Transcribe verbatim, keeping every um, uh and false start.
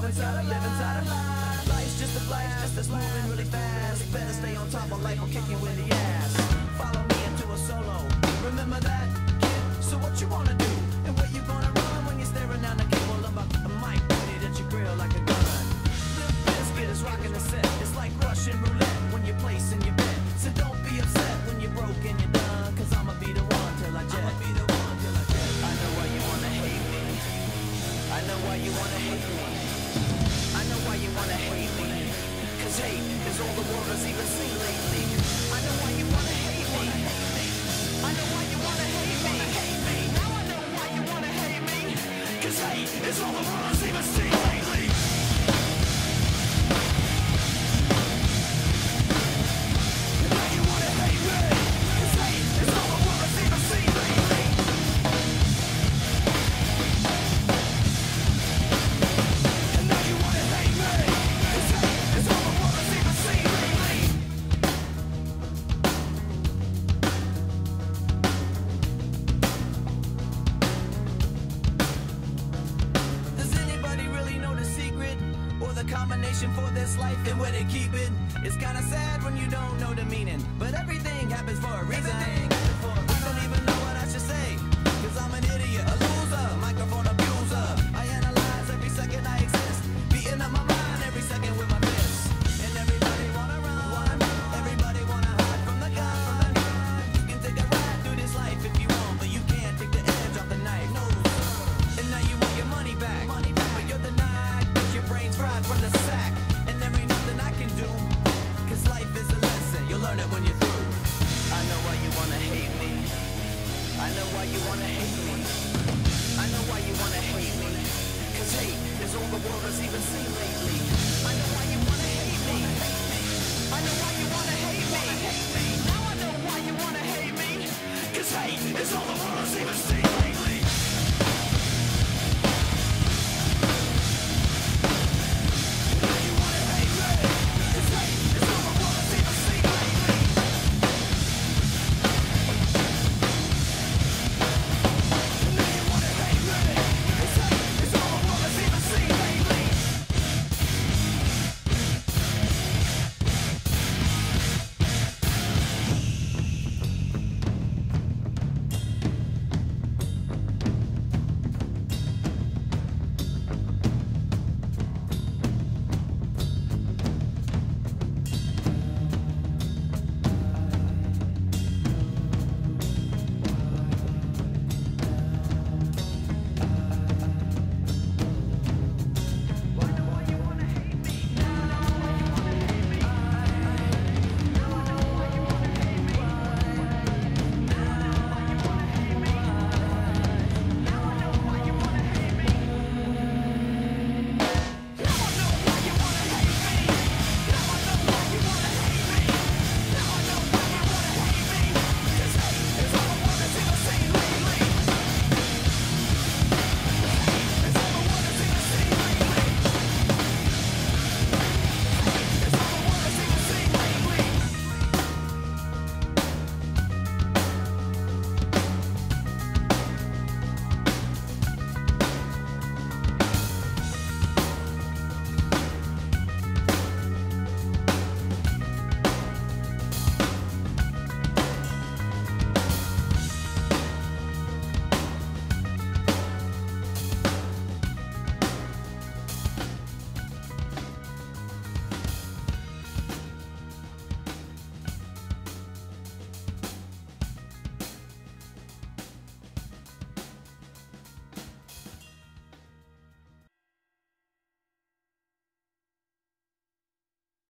inside of, live inside of life. Life's just a flash, just that's moving really fast. Better stay on top of life or kick you in the ass. Follow me into a solo. Remember that, kid? So what you wanna do? And where you gonna run when you're staring down the cable of a, a mic pointed at your grill like a gun? Limp Bizkit is rocking the set. It's like Russian roulette when you're placing your bet. So don't be upset when you're broke and you're done, cause I'ma be the one till I jet. I'ma be the one till I jet. I know why you wanna hate me. I know why you wanna hate me. I know why you wanna hate me. Cause hate is all the world has even seen lately. I know why you wanna hate me. I know why you wanna hate me. Now I know why you wanna hate me. Cause hate is all the world has even seen lately. Now you wanna hate me. Cause hate is all the world has even seen lately. And now you wanna hate me. Cause hate is all the world has even seen lately. Does anybody really know the secret or the combination for this life and where they keep it? It's kinda sad when you don't know the meaning, but everything happens for a reason. I don't even know what I should say, cause I'm an idiot, a loser, microphone abuser. I analyze every second I exist, beating up my mind every second with my fists. And everybody wanna run, everybody wanna hide from the gun. You can take a ride through this life if you want, but you can't take the edge off the knife. No, and now you want your money back, but you're denied, cause your brain's fried from the sack. And there ain't nothing I can do, cause life is a lesson, you'll learn it when you're through. I know why you wanna hate me. I know why you wanna hate me. I know why you wanna hate me. Cause hate is all the world has even seen